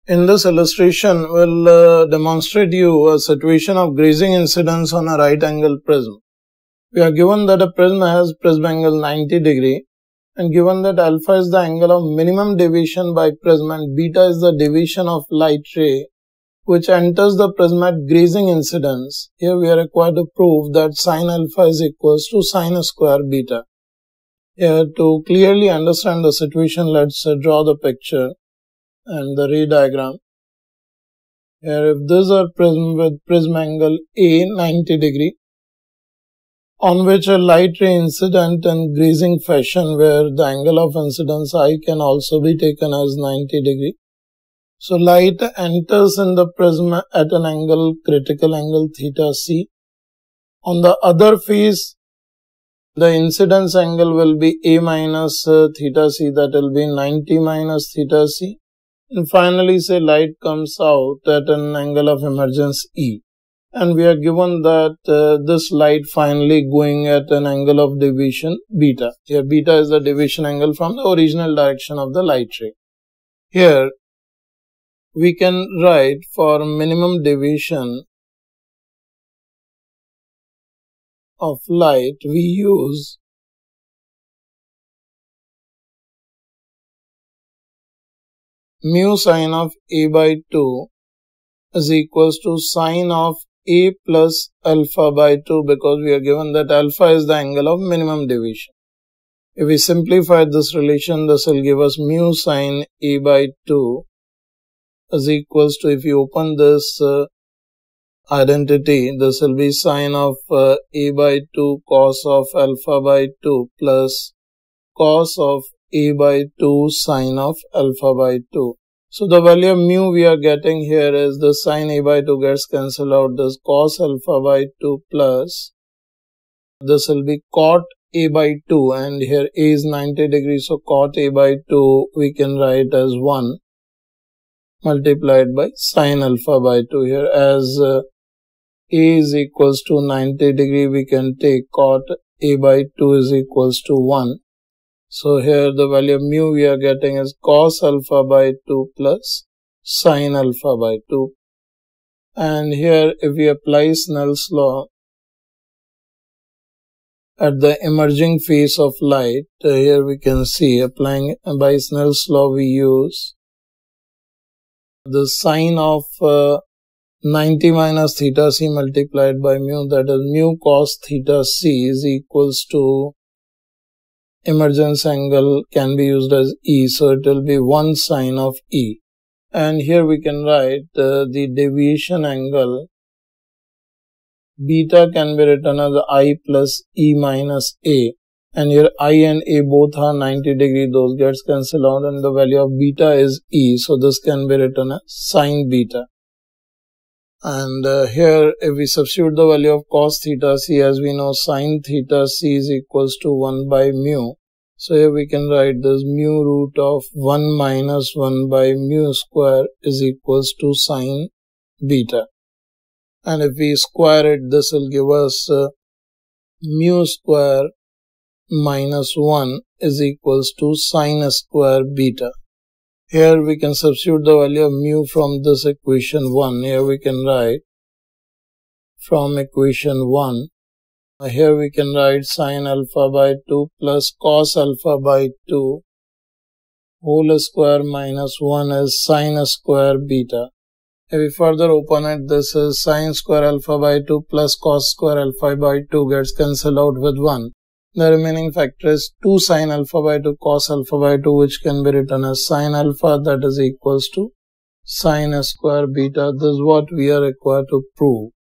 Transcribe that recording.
In this illustration, we'll demonstrate you a situation of grazing incidence on a right angle prism. We are given that a prism has prism angle 90 degree and given that alpha is the angle of minimum deviation by prism and beta is the deviation of light ray which enters the prism at grazing incidence. Here we are required to prove that sin alpha is equals to sin square beta. Here to clearly understand the situation, let's draw the picture and the ray diagram. Here if this is a prism with prism angle A 90 degree on which a light ray incident in grazing fashion where the angle of incidence I can also be taken as 90 degree. So light enters in the prism at an angle, critical angle theta c. On the other face, the incidence angle will be A minus theta c, that will be 90 minus theta c. And finally, say light comes out at an angle of emergence E. And we are given that this light finally going at an angle of deviation beta. Here beta is the deviation angle from the original direction of the light ray. Here we can write for minimum deviation of light, we use mu sin of A by 2 is equals to sin of A plus alpha by 2 because we are given that alpha is the angle of minimum deviation. If we simplify this relation, this will give us mu sin A by 2 is equals to, if you open this identity, this will be sin of A by 2 cos of alpha by 2 plus cos of A by 2 sin of alpha by 2. So the value of mu we are getting here is the sin A by 2 gets cancelled out, this cos alpha by 2 plus this will be cot A by 2 and here A is 90 degrees, so cot A by 2 we can write as 1 multiplied by sin alpha by 2. Here as A is equals to 90 degree, we can take cot A by 2 is equals to 1. So here the value of mu we are getting is cos alpha by 2 plus sin alpha by 2. And here if we apply Snell's law at the emerging phase of light, here we can see applying by Snell's law we use the sine of 90 minus theta c multiplied by mu, that is mu cos theta c is equals to emergence angle can be used as E, so it will be 1 sine of E. And here we can write the deviation angle beta can be written as I plus E minus A. And here I and A both are 90 degree, those gets cancelled out and the value of beta is E. So this can be written as sine beta. And here if we substitute the value of cos theta c, as we know sin theta c is equals to 1 by mu. So here we can write this mu root of 1 minus 1 by mu square is equals to sin beta. And if we square it, this will give us mu square minus 1 is equals to sin square beta. Here we can substitute the value of mu from this equation 1. Here we can write from equation 1. Here we can write sin alpha by 2 plus cos alpha by 2 whole square minus 1 is sin square beta. If we further open it, this is sin square alpha by 2 plus cos square alpha by 2 gets cancelled out with 1. The remaining factor is 2 sin alpha by 2 cos alpha by 2, which can be written as sin alpha, that is equals to sin square beta. This is what we are required to prove.